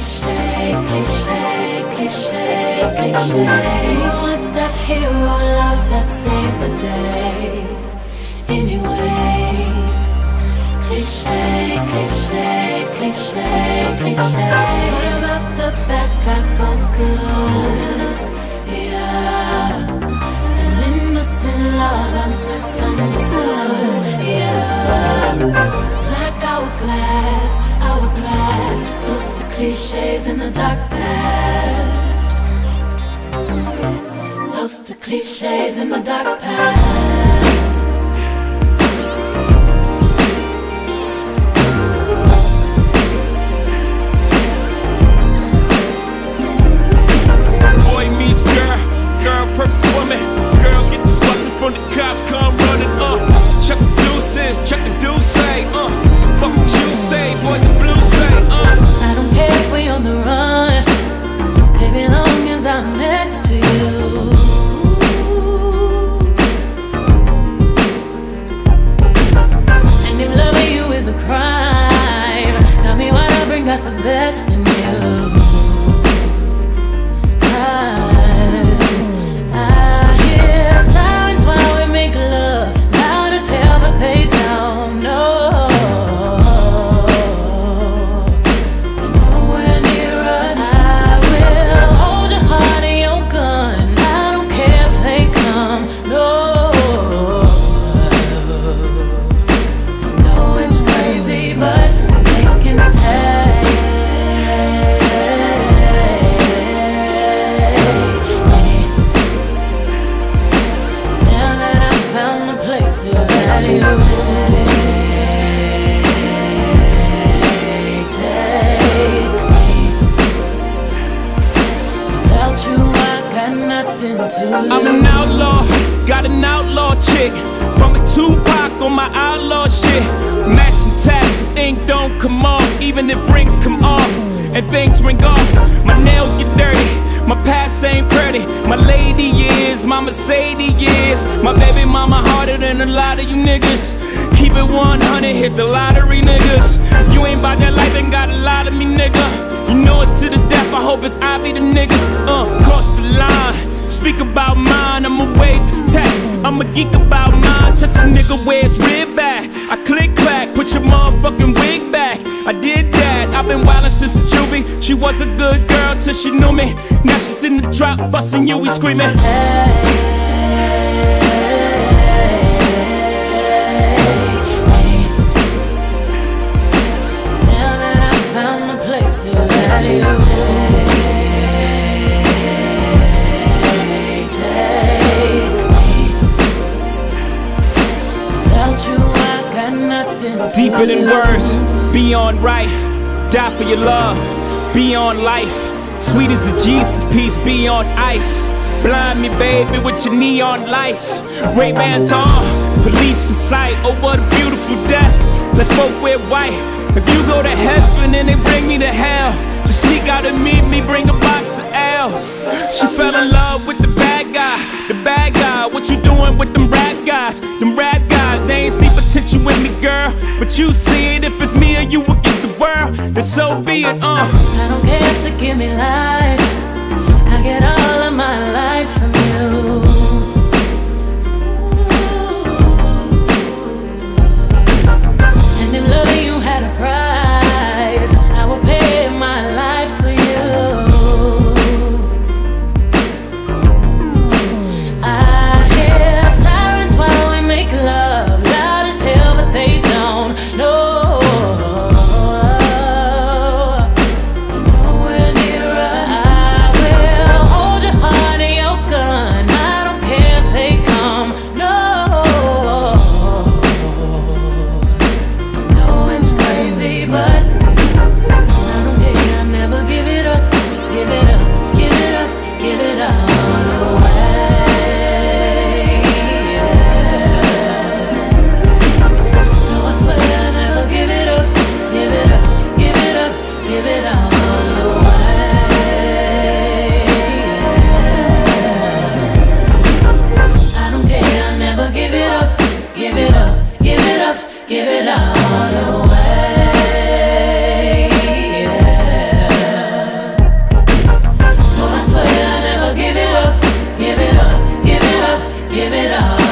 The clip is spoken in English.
Cliche, cliche, cliche, cliche. Who wants that hero love that saves the day? Anyway, cliche, cliche, cliche, cliche. What about the bad guy goes good? Yeah, an innocent love I misunderstood. Yeah, black hourglass, hourglass, toast to cliches in the dark past. Toast to cliches in the dark past. The best in you. I hear sirens while we make love, loud as hell, but they don't know. They're nowhere near us. I will hold your heart and your gun. I don't care if they come. No, I know it's crazy, but they can tell. I'm an outlaw, got an outlaw chick, bumpin' Tupac on my outlaw shit. Matching taxes, ink don't come off, even if rings come off and things ring off. My nails get dirty, my past ain't pretty. My lady is, my Mercedes is. My baby mama harder than a lot of you niggas. Keep it 100, hit the lottery, niggas. You ain't bout that life, ain't got a lot of me, nigga. You know it's to the death, I hope it's I be the niggas. Cross the line. Speak about mine, I'ma wave this tech. I'm a geek about mine, touch a nigga where it's rib back. I click clack, put your motherfucking wig back. I did that, I've been wildin' since a juvie. She was a good girl till she knew me. Now she's in the drop, bustin' you, we screamin'. Now that I found the places that you deeper than words, beyond right. Die for your love, beyond life. Sweet as a Jesus piece, beyond ice. Blind me, baby, with your neon lights. Ray-Bans on, police in sight. Oh, what a beautiful death. Let's both wear white. If you go to heaven and they bring me to hell, just sneak out and meet me, bring a box of L's. She fell in love with the bad guy. The bad guy, what you doing with them rap guys? Them rap guys, they ain't see potential with me, girl. But you see it, if it's me or you against the world, then so be it, I don't care if they give me life, I get all of my life from you. And if loving you had a price, I would pay my life for you. I hear sirens while we make love, loud as hell, but they don't know. They're nowhere near us. I will hold your it all.